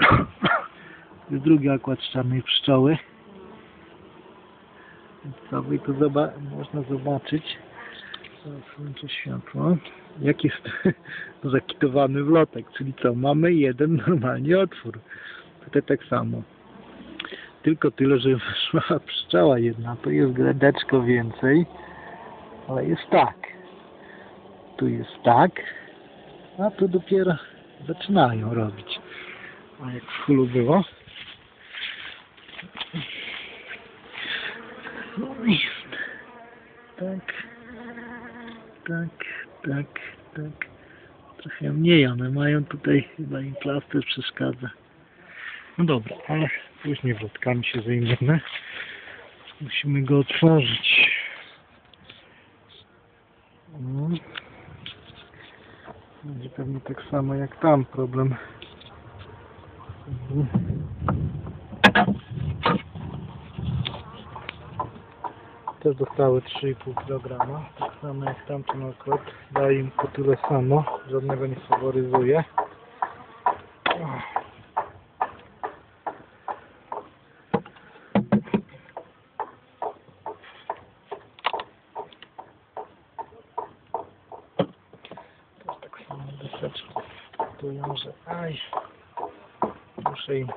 To jest drugi akład z czarnej pszczoły. Więc sobie to można zobaczyć. Włączę światło. Jak jest zakitowany wlotek, czyli co? Mamy jeden normalnie otwór. Tutaj tak samo. Tylko tyle, że wyszła pszczoła jedna. Tu jest gredeczko więcej. Ale jest tak. Tu jest tak. A tu dopiero zaczynają robić. A jak w hulu było? No jest. Tak. Tak. Trochę mniej, one mają tutaj, chyba im plaster przeszkadza. No dobra, ale później wlotkami się zajmiemy. Musimy go otworzyć. Będzie pewnie tak samo jak tam problem. Też dostały 3,5 kg, tak samo jak tamten okład. Daję im po tyle samo, żadnego nie faworyzuje. Też tak samo deseczką wpytują, że muszę im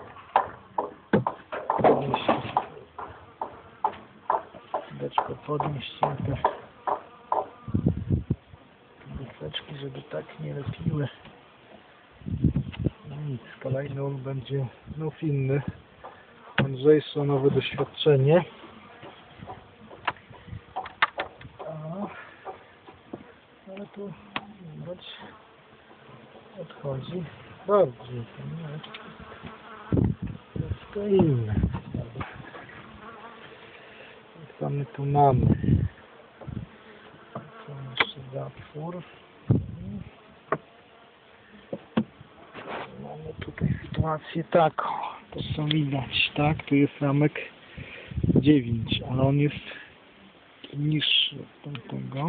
podnieść te deseczki, żeby tak nie lepiły. No nic, kolejny on będzie znów inny, mądrzejsze, nowe doświadczenie. Ale tu widać, odchodzi bardziej, to inne. Co my tu mamy? Co jeszcze zatwór? Mamy tutaj sytuację taką. To są widać, tak? Tu jest ramek 9, ale on jest niższy od tamtego.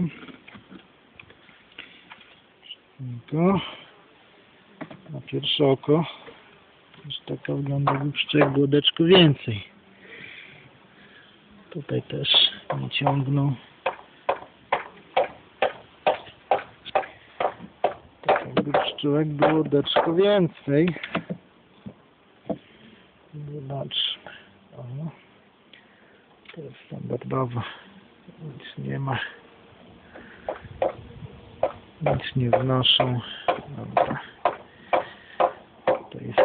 To na pierwsze oko już taka wygląda głupszcze, jak głodeczko więcej. Tutaj też nie ciągną. Tak jakby pszczółek było deczko więcej. Zobaczmy. To jest standardowo. Nic nie ma. Nic nie wnoszą. Dobra. To jest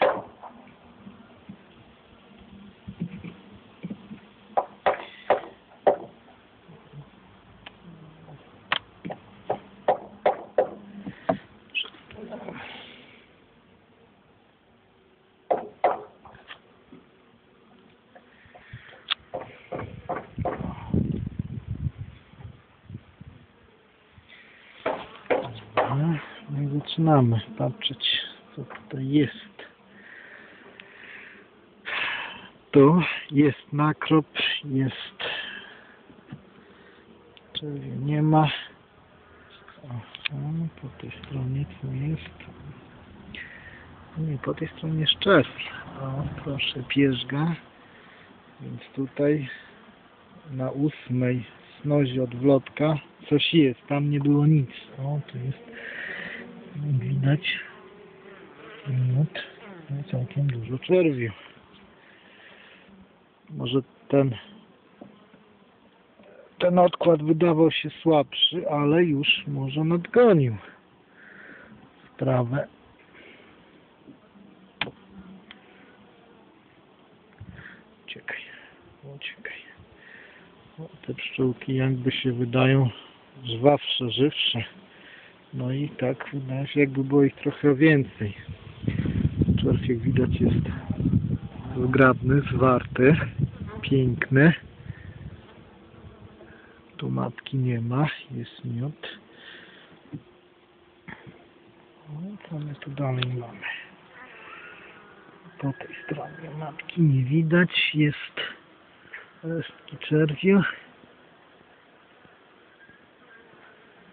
no i zaczynamy patrzeć, co tutaj jest. Tu jest nakrop, jest czerwiu nie ma. Po tej stronie co jest? Nie, po tej stronie jest czerw. O, proszę, pierzga. Więc tutaj na 8 snozie od wlotka coś jest, tam nie było nic. O, tu jest, jak widać, całkiem dużo czerwiu. Może ten odkład wydawał się słabszy, ale już może nadgonił sprawę. Uciekaj. O, te pszczółki jakby się wydają żwawsze, żywsze. No i tak wydaje się, jakby było ich trochę więcej. Czerw, jak widać, jest zgrabny, zwarty, piękny. Tu matki nie ma, jest miód. No, co my tu dalej mamy? Po tej stronie matki nie widać, jest resztki czerwiu.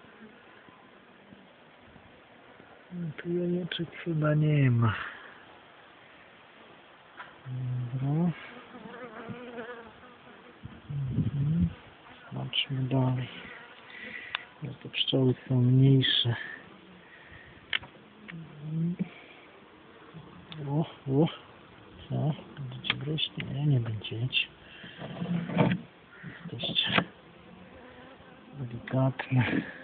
Tu jajeczek chyba nie ma. Dobra. Zobaczmy dalej. Te pszczoły są mniejsze. O. Co? Będziecie gryźć? Nie, nie będziecie. Jesteście delikatne.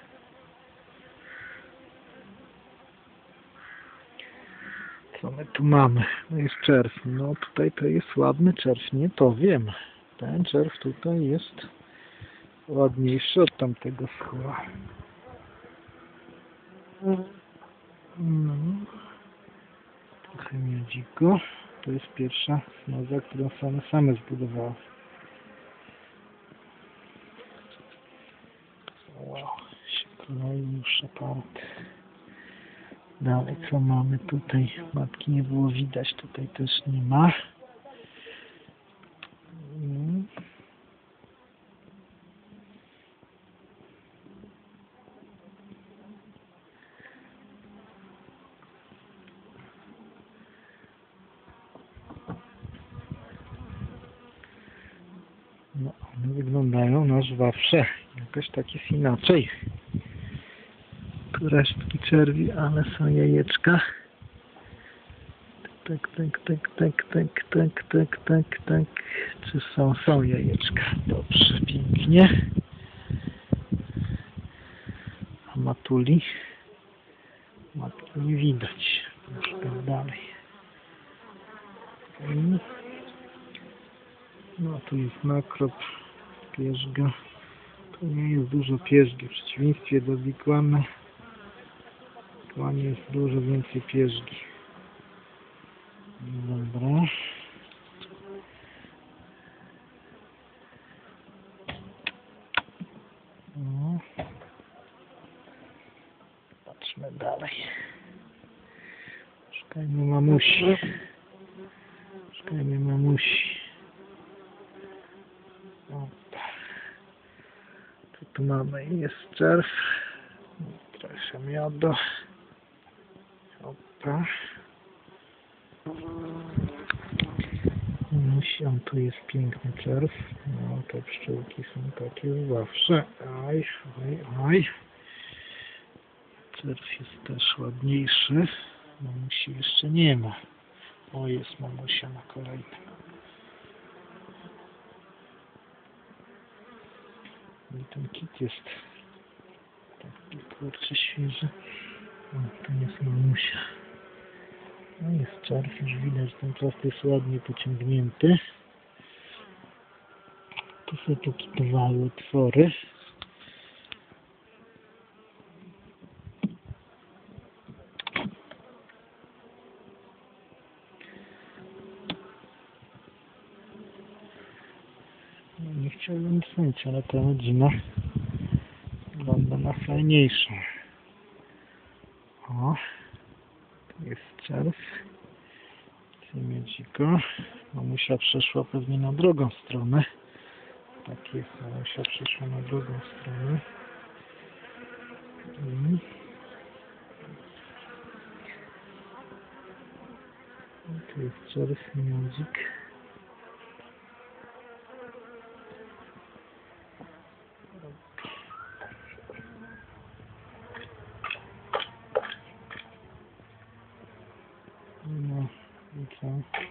Co my tu mamy? No jest czerw. No tutaj to jest ładny czerw. Nie powiem. Ten czerw tutaj jest ładniejszy od tamtego schła. No. Trochę miodziko. To jest pierwsza snoza, którą same zbudowały. Wow, się kroił już aparat. Dalej co mamy tutaj? Matki nie było widać, tutaj też nie ma. No, one wyglądają na żwawsze. Jakoś tak jest inaczej. Tu resztki czerwi, ale są jajeczka. Tak. Czy są jajeczka? Dobrze, pięknie. A matuli? Matki nie widać. Troszkę dalej. No tu jest nakrop, pierzga. To nie jest dużo pierzgi, w przeciwieństwie do wigłamy. W wigłamie jest dużo więcej pierzgi. Dobra. No. Patrzmy dalej. Szukajmy mamusi. Tu mamy, jest czerw, trochę miodu. Opa. On tu jest piękny czerw. No, te pszczółki są takie zawsze. Aj. Czerw jest też ładniejszy. Mamusi jeszcze nie ma. O, jest mamusia na kolejnym. I ten kit jest taki kurczę świeży. O, to jest mamusia. No jest czerw, już widać, że ten plast jest ładnie pociągnięty. Tu są pokitowały otwory. No, nie chciałbym nic, ale ta rodzina wygląda na fajniejszą. O, tu jest czerw. Miodziko. Mamusia przeszła pewnie na drugą stronę. Tak jest, mamusia przeszła na drugą stronę. Tu jest czerw, miodzik. No i co?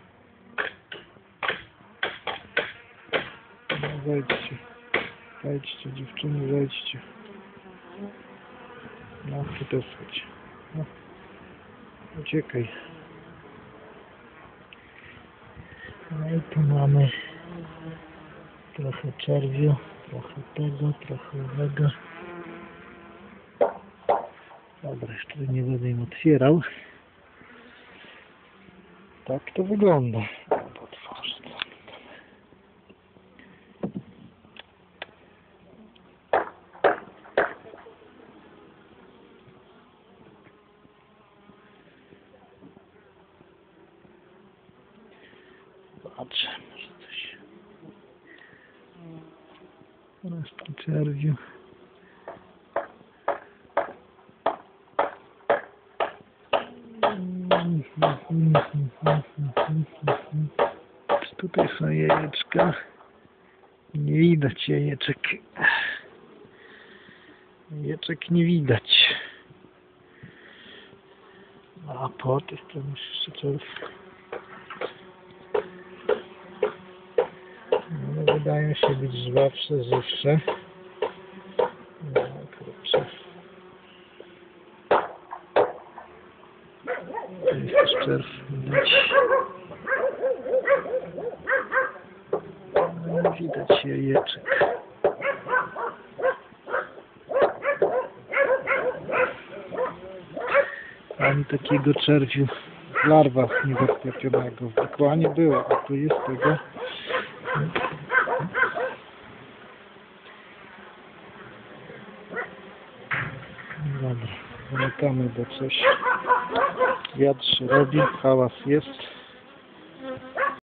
No wejdźcie dziewczyny, wejdźcie. No, ty też chodź. No, uciekaj. No i tu mamy trochę czerwiu, trochę tego, trochę owego. Dobra, jeszcze nie będę im otwierał. Tak to wygląda. Otworzę to. Zobaczę, może coś. Resztki czerwiu. Tutaj są jajeczka. Nie widać jajeczek. Jajeczek nie widać. A po tej stronie jeszcze czerw. No, wydają się być żwawsze, żywsze. No, kurczę. To jest też czerw, widać. No, widać jajeczek. Ani takiego czerwiu w larwach niezaslepionego. W wikłanie było, a tu jest tego. Dobra, zamykamy, bo coś wiatr się robi, hałas jest.